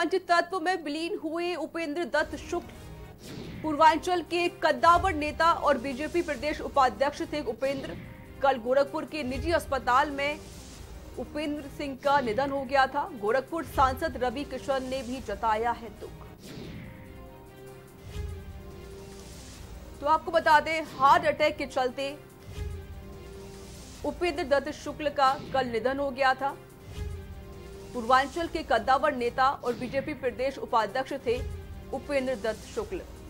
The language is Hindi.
पंचतत्व में विलीन हुए उपेंद्र दत्त शुक्ल पूर्वांचल के कद्दावर नेता और बीजेपी प्रदेश उपाध्यक्ष थे। उपेंद्र कल गोरखपुर के निजी अस्पताल में उपेंद्र सिंह का निधन हो गया था। गोरखपुर सांसद रवि किशन ने भी जताया है दुख। तो आपको बता दें, हार्ट अटैक के चलते उपेंद्र दत्त शुक्ल का कल निधन हो गया था। पूर्वांचल के कद्दावर नेता और बीजेपी प्रदेश उपाध्यक्ष थे उपेंद्र दत्त शुक्ल।